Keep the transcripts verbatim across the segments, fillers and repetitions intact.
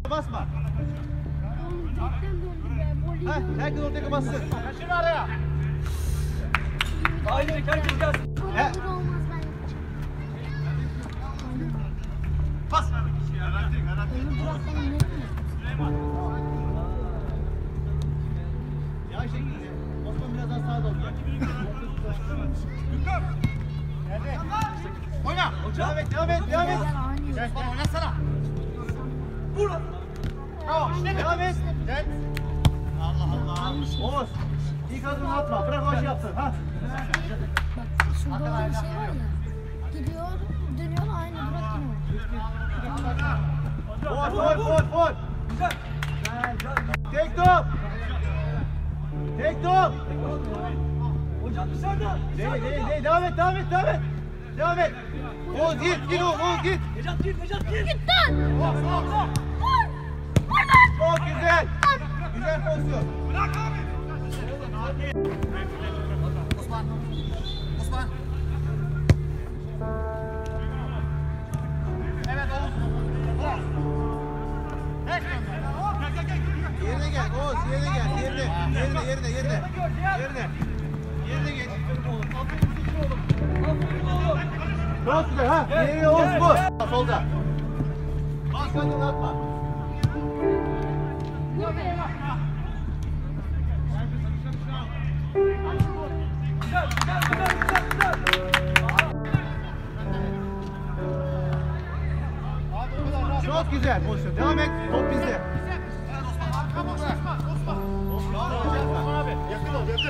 Basma. Heh, herkes ortaya bassın. Kaçın araya. Haydi herkes gelsin. He. Bas. Garanti, garanti. Süleyman. Yavaş şekilde. Osman birazdan sağa doğru. Yukarı. Nerede? Oyna. Devam et, devam et, devam et. Gel bana oynasana. Vur. Bravo. İşte devam et. Gel. Allah Allah. Oğuz. İlk adımını atma. Bırak o işi yapsın. Ha. Şurada bir şey var ya. Gidiyor, dönüyor aynı Burak yine. Vur, vur, vur, vur. Tek top. Tek top. Hocam dışarıda. Değil, değil, değil. Devam et, devam et, devam et. Devam et. Oğuz git, git Oğuz, Oğuz git. Necat gir, Necat gir. Git lan! Vur, vur, vur. Çok güzel. Güzel pozisyon. Bırak abi. Osman. Osman. Evet Oğuz. Oğuz. Yerine gel Oğuz, yerine gel. Yerine, yerine, yerine, yerine. Yerine. Yerine geç. Çok güzel ha. Yerine Oğuz bu. Solda. Bas kendini atma. Çok güzel pozisyon. Devam et. Top bizde. Yakın ol, yakın.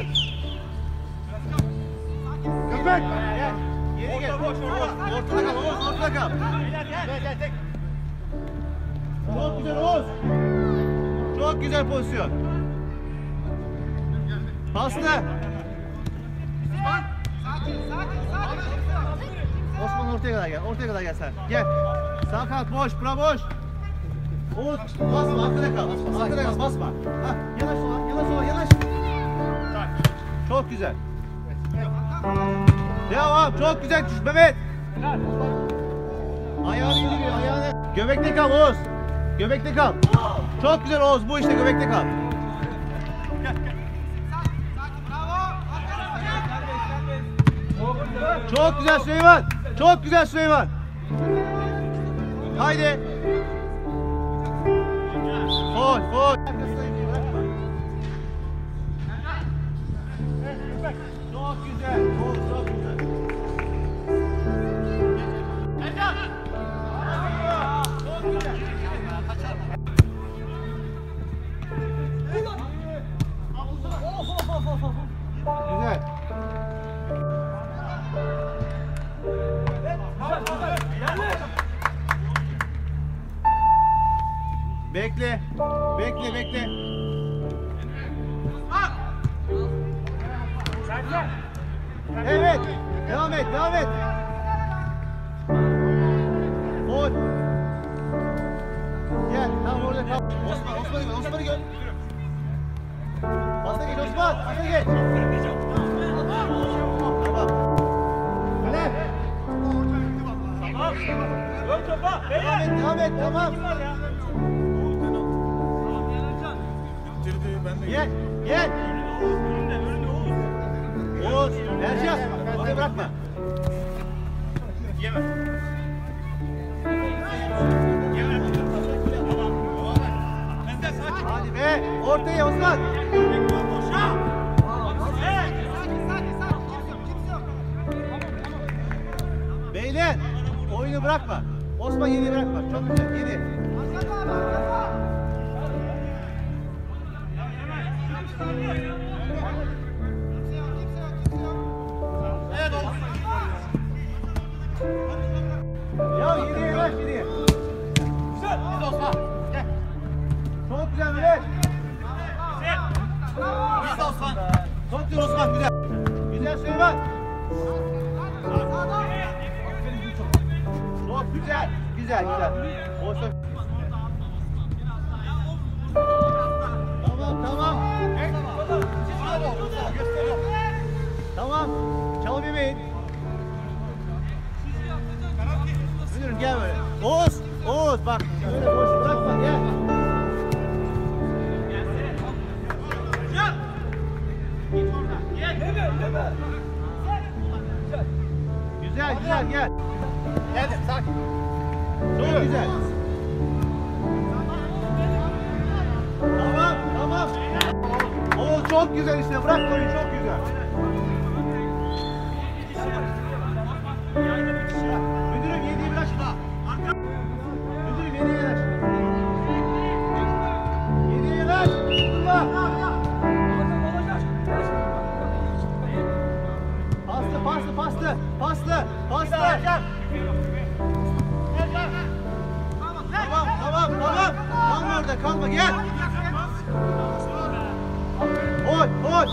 Köpek. Geri gel. Ortada kal, Oğuz, ortada kal. Gel, gel, tek. Çok güzel Oğuz. Çok güzel pozisyon. Paslı. Osman ortaya kadar gel. Ortaya kadar gel sen. Gel. Sağ kanat boş. Bura boş. Oğuz basma. Arkada kal. Arkada kal. Basma. Hah. Yanaş sola. Yanaş sola. Yanaş. Çok güzel. Devam. Çok güzel düş Mehmet. Ayağını indiriyor. Ayağını. Göbekte kal Oğuz. Göbekte kal. Çok güzel Oğuz. Bu işte göbekte kal. Çok güzel Süleyman. Çok güzel Süleyman. Haydi. Gol, gol. Çok güzel. Gol, çok güzel. Çok güzel. Güzel. Bekle. Bekle, bekle. Evet. Devam et, devam et. Gol. Gel, tam orada kal. Osman, Osman'ı gel, Osman'ı gel. Pasta geç Osman, pasta geç. Tamam. Öyle. Tamam. Ön topa. Devam et, devam et, tamam. Gel, gel. Oğuz, Ercan, oraya bırakma. Yeme. Hadi be, ortaya Osman. Beyler, oyunu bırakma. Osman yeni bırakma. Çok güzel, yeni. Evet Oğuz. Ya yeniye yavaş yeniye. Güzel. Hadi Osman. Gel. Çok güzel Mehmet. Güzel. Biz de Osman. Çok güzel Osman, güzel. Güzel Süleyman. Çok güzel. Güzel, güzel. Boşta. Tamam, tamam. Tamam. Çalım yemeyin. Müdürüm gel böyle. Oğuz, Oğuz bak. Böyle boş bırakma gel. güzel gel. Geldim sakin. Çok güzel. Tamam tamam. Oo çok güzel işte bırak oyun çok güzel. Müdürüm yediği biraz daha. Müdürüm yediği biraz. Yediği biraz. Paslı paslı paslı paslı paslı. Tamam tamam tamam. Kalma orada kalma gel. Oy oy.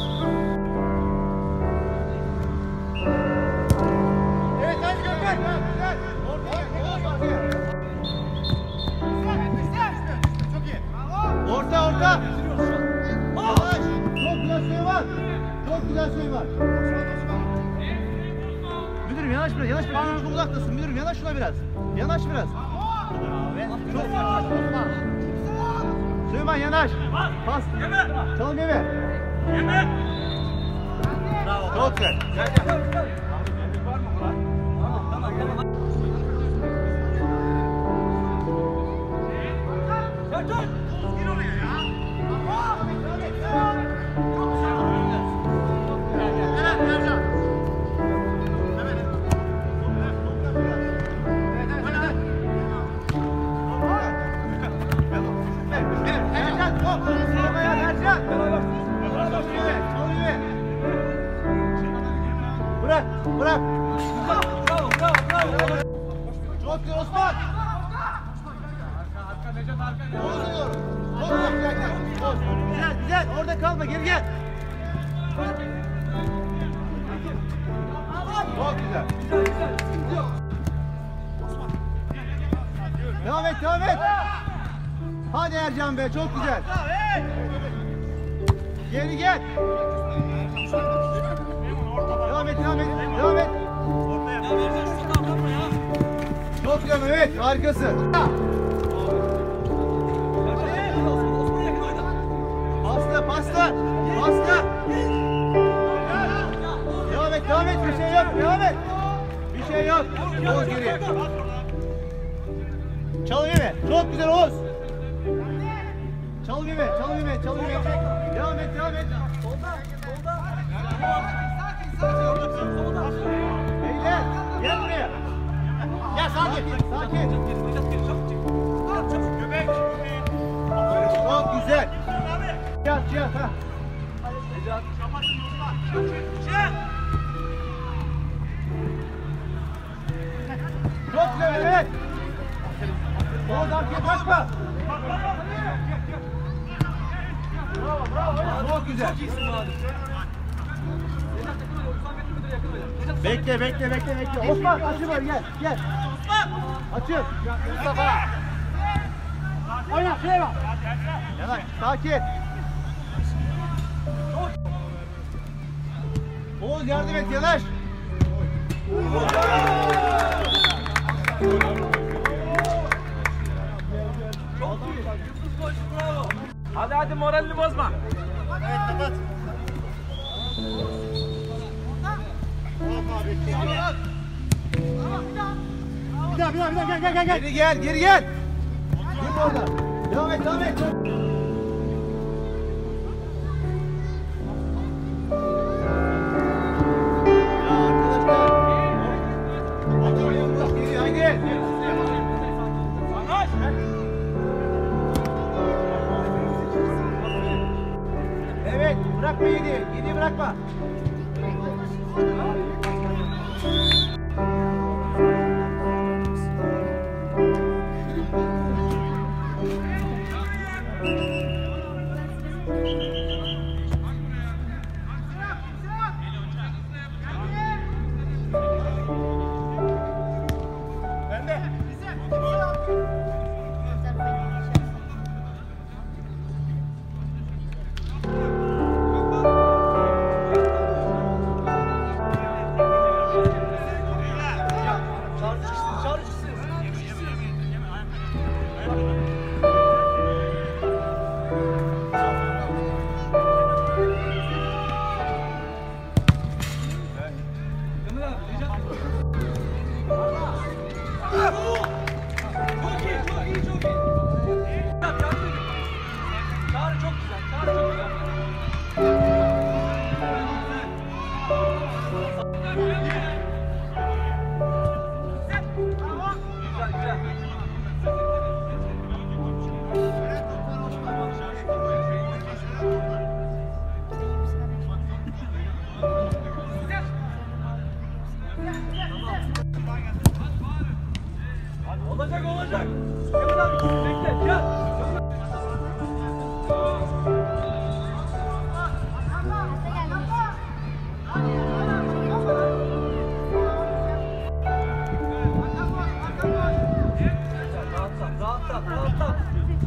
Evet hadi Gökhan. Güzel. Çok iyi. Orta orta. Yavaş. Çok güzel Süleyman. Çok güzel Süleyman. Müdürüm yanaş biraz yanaş biraz. Çok uzaktasın müdürüm yanaş şuna biraz. Yanaş biraz. Çok Süleyman yanaş. Pas. Çalım yeme. Yeme. Bravo. Çok güzel. Gel gel. Gir oraya ya. Bırak, bırak. Bravo, bravo, bravo. Çok güzel Osman. Arka Necat arka ya. Bozuyorum. Bozuyorum. Gel, gel. Boz. Güzel, güzel. Orada kalma. Geri gel. Çok güzel. Devam et, devam et. Hadi Ercan be, çok güzel. Geri gel. Devam et, devam et, devam et. Çok güzel Mehmet, harikasın. Pasla, pasla, pasla. Devam et, devam et, bir şey yok, devam et. Bir şey yok. Oğuz geriye. Çalım yeme, çok güzel Oğuz. Çalım yeme, çalım yeme, çalım yeme. Devam et, devam et. Solda, solda. Sakin, sakin, solda. Beyler, gel buraya. Gel sakin, sakin. Göbek. Çok güzel. Cihat, Cihat ha. Çok güzel evet. Oğuz arkaya kaçma. Bravo, bravo. Çok güzel. Bekle, bekle, bekle, bekle. Osman açıl var gel, gel. Açıl. Mustafa. Oyna, şuraya bak. Yanaş, sakin. Oğuz yardım et, yanaş. Hadi hadi moralini bozma. Evet kapat. Bir daha bir daha bir daha gel gel gel gel. Geri gel geri gel. Gir orada. Devam et devam et. Ya arkadaşlar. Geri haydi. Evet, bırakma yedi. Yedi bırakma. Bende. Çağrı çok güzel. Çağrı çok güzel. Güzel güzel. Olacak olacak. Kemal abi bekle gel. Rahatla rahatla rahatla.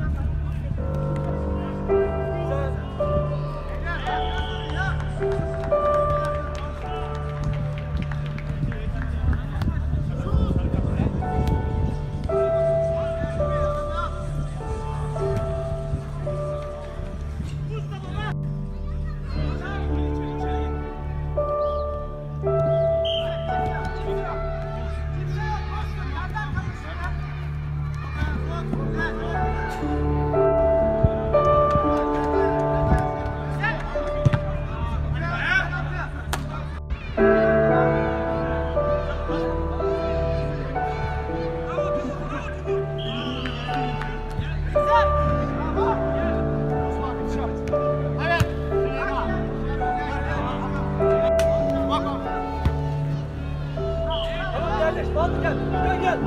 Kardeş, Fatih gel. Gel gel.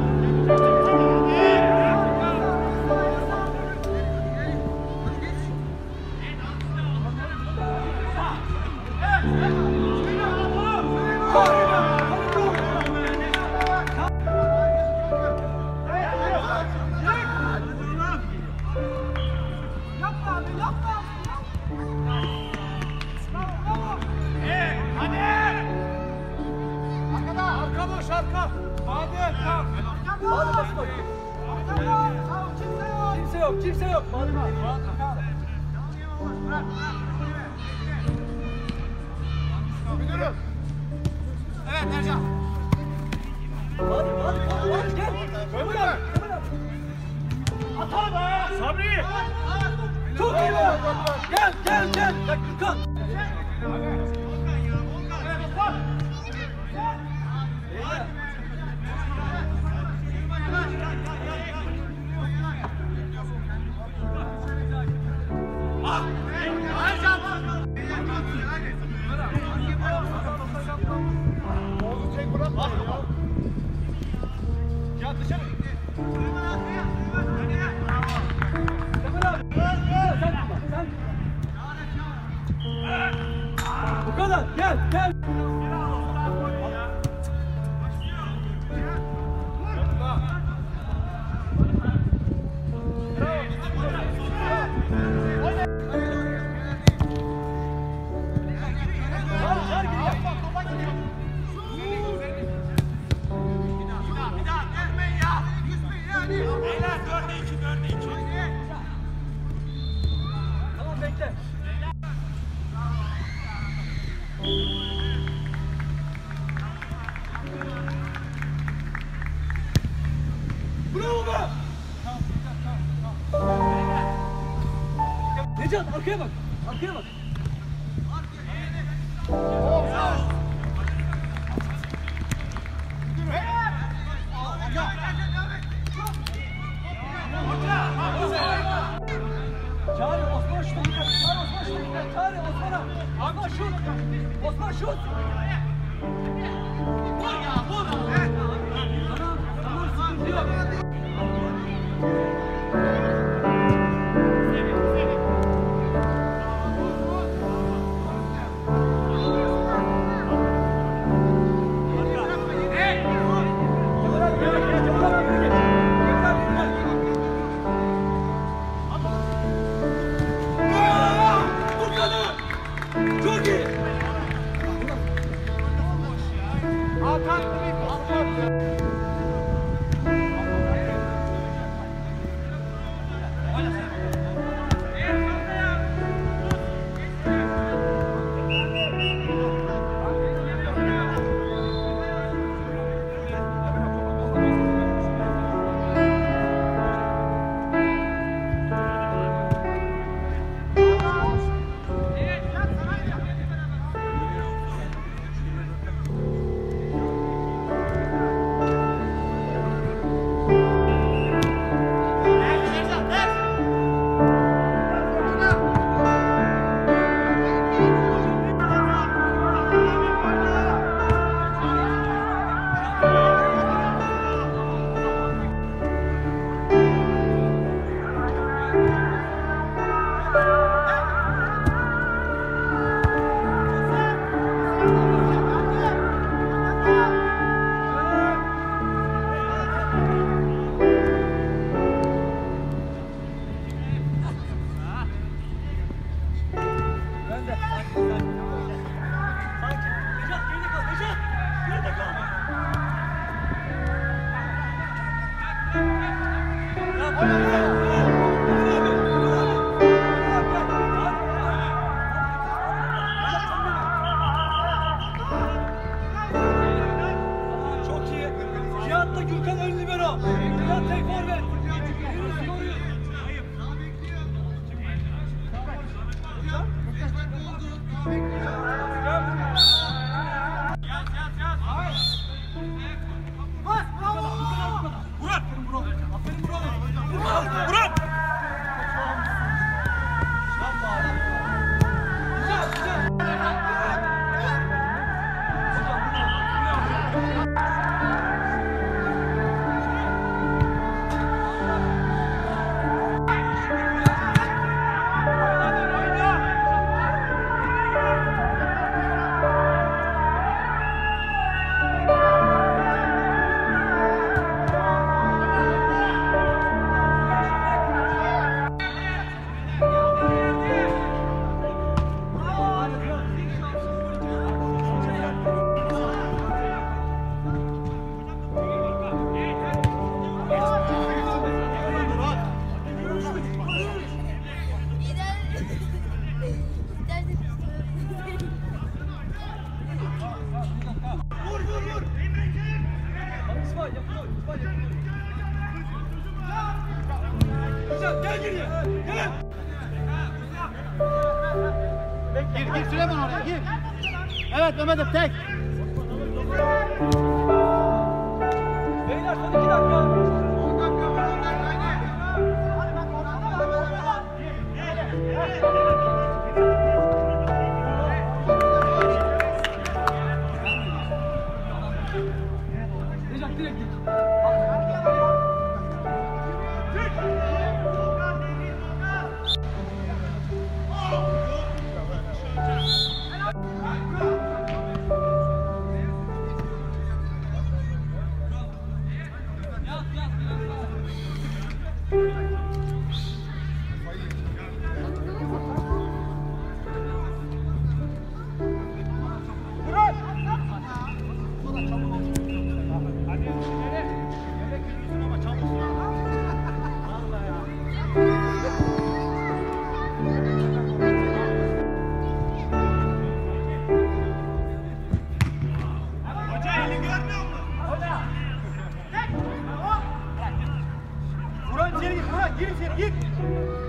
Yapma abi, yapma. Hadi. Arkada, arka boş, arka. Hadi, kalk. Hadi basın bakayım. Kimse yok, kimse yok. Hadi bak. Müdürüm. Evet, Ercan. Hadi, hadi, hadi, hadi gel. Kemal abi, Kemal abi. Atalım ha. Sabri. Çok iyi be. Gel, gel, gel. Bak, Gürkan. Ya dışarı. Kemal abi. Gel, sen tutma, sen tutma. Bu kadar. Gel, gel. Tamam bekle. Bravo be! Necat arkaya bak. Arkaya bak. Çağrı Osman şut dikkat. Çağrı Osman şut dikkat. Çağrı Osman'a. Osman şut. Osman şut. Vur ya vur. Tamam tamam sıkıntı yok. Çok iyi. Gir gir Süleyman oraya gir. Evet Mehmet'im tek. Beyler son iki dakika. Necat direkt git. Burak içeri gir, Burak gir içeri gir.